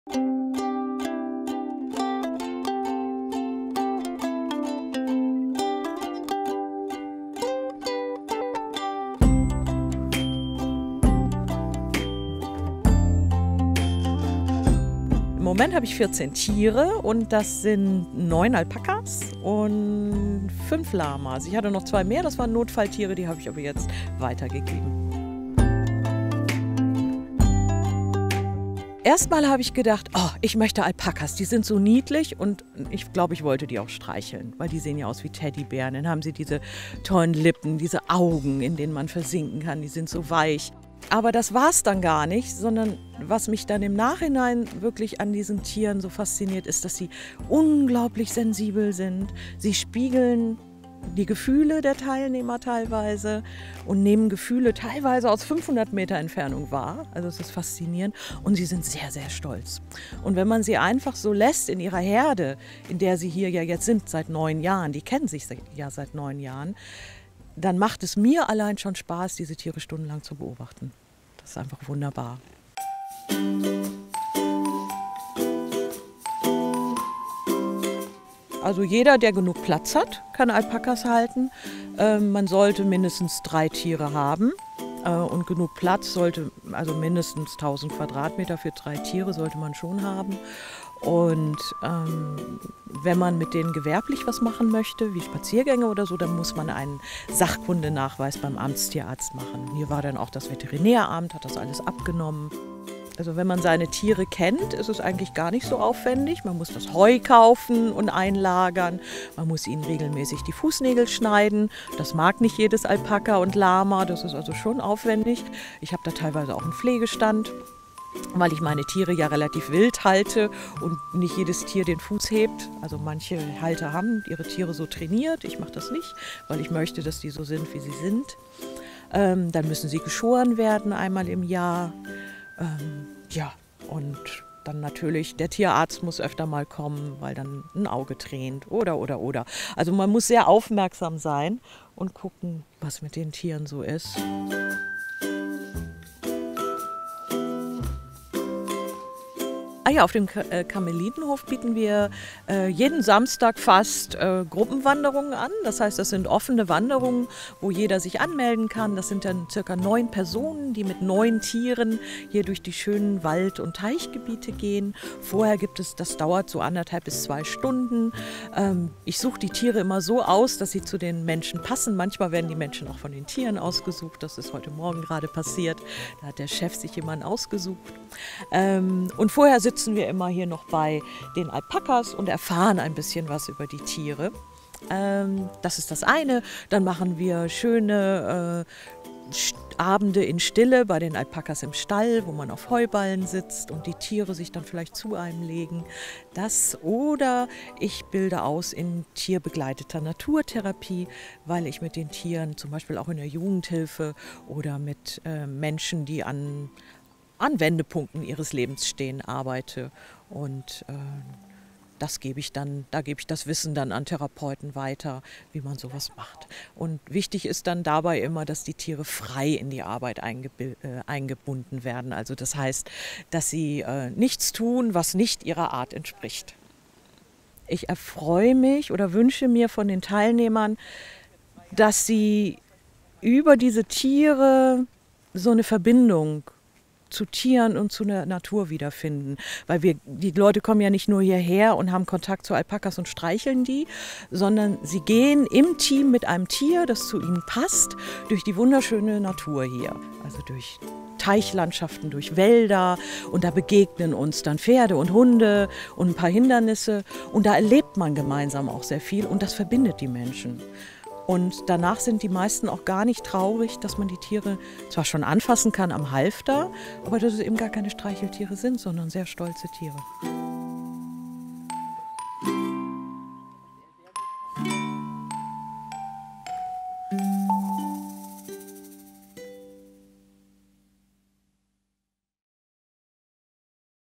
Im Moment habe ich 14 Tiere und das sind 9 Alpakas und 5 Lamas. Ich hatte noch 2 mehr, das waren Notfalltiere, die habe ich aber jetzt weitergegeben. Erstmal habe ich gedacht, oh, ich möchte Alpakas, die sind so niedlich und ich glaube, ich wollte die auch streicheln, weil die sehen ja aus wie Teddybären. Dann haben sie diese tollen Lippen, diese Augen, in denen man versinken kann, die sind so weich. Aber das war es dann gar nicht, sondern was mich dann im Nachhinein wirklich an diesen Tieren so fasziniert, ist, dass sie unglaublich sensibel sind. Sie spiegeln die Gefühle der Teilnehmer teilweise und nehmen Gefühle teilweise aus 500 Meter Entfernung wahr. Also es ist faszinierend und sie sind sehr, sehr stolz. Und wenn man sie einfach so lässt in ihrer Herde, in der sie hier ja jetzt sind seit 9 Jahren, die kennen sich ja seit 9 Jahren, dann macht es mir allein schon Spaß, diese Tiere stundenlang zu beobachten. Das ist einfach wunderbar. Also jeder, der genug Platz hat, kann Alpakas halten. Man sollte mindestens 3 Tiere haben. Und genug Platz sollte, also mindestens 1000 Quadratmeter für 3 Tiere sollte man schon haben. Und wenn man mit denen gewerblich was machen möchte, wie Spaziergänge oder so, dann muss man einen Sachkundenachweis beim Amtstierarzt machen. Hier war dann auch das Veterinäramt, hat das alles abgenommen. Also wenn man seine Tiere kennt, ist es eigentlich gar nicht so aufwendig. Man muss das Heu kaufen und einlagern. Man muss ihnen regelmäßig die Fußnägel schneiden. Das mag nicht jedes Alpaka und Lama, das ist also schon aufwendig. Ich habe da teilweise auch einen Pflegestand, weil ich meine Tiere ja relativ wild halte und nicht jedes Tier den Fuß hebt. Also manche Halter haben ihre Tiere so trainiert, ich mache das nicht, weil ich möchte, dass die so sind, wie sie sind. Dann müssen sie geschoren werden einmal im Jahr. Ja, und dann natürlich, der Tierarzt muss öfter mal kommen, weil dann ein Auge tränt oder. Also man muss sehr aufmerksam sein und gucken, was mit den Tieren so ist. Ja, auf dem Karmelitenhof bieten wir jeden Samstag fast Gruppenwanderungen an. Das heißt, das sind offene Wanderungen, wo jeder sich anmelden kann. Das sind dann ca. 9 Personen, die mit 9 Tieren hier durch die schönen Wald- und Teichgebiete gehen. Vorher das dauert so 1,5 bis 2 Stunden. Ich suche die Tiere immer so aus, dass sie zu den Menschen passen. Manchmal werden die Menschen auch von den Tieren ausgesucht. Das ist heute Morgen gerade passiert. Da hat der Chef sich jemanden ausgesucht. Und vorher sitzen wir immer hier noch bei den Alpakas und erfahren ein bisschen was über die Tiere. Das ist das eine. Dann machen wir schöne Abende in Stille bei den Alpakas im Stall, wo man auf Heuballen sitzt und die Tiere sich dann vielleicht zu einem legen. Oder ich bilde aus in tierbegleiteter Naturtherapie, weil ich mit den Tieren zum Beispiel auch in der Jugendhilfe oder mit Menschen, die an Wendepunkten ihres Lebens stehen, arbeite. Und da gebe ich das Wissen dann an Therapeuten weiter, wie man sowas macht. Und wichtig ist dann dabei immer, dass die Tiere frei in die Arbeit eingebunden werden. Also das heißt, dass sie nichts tun, was nicht ihrer Art entspricht. Ich erfreue mich oder wünsche mir von den Teilnehmern, dass sie über diese Tiere so eine Verbindung zu Tieren und zu der Natur wiederfinden. Weil die Leute kommen ja nicht nur hierher und haben Kontakt zu Alpakas und streicheln die, sondern sie gehen im Team mit einem Tier, das zu ihnen passt, durch die wunderschöne Natur hier. Also durch Teichlandschaften, durch Wälder und da begegnen uns dann Pferde und Hunde und ein paar Hindernisse und da erlebt man gemeinsam auch sehr viel und das verbindet die Menschen. Und danach sind die meisten auch gar nicht traurig, dass man die Tiere zwar schon anfassen kann am Halfter, aber dass es eben gar keine Streicheltiere sind, sondern sehr stolze Tiere.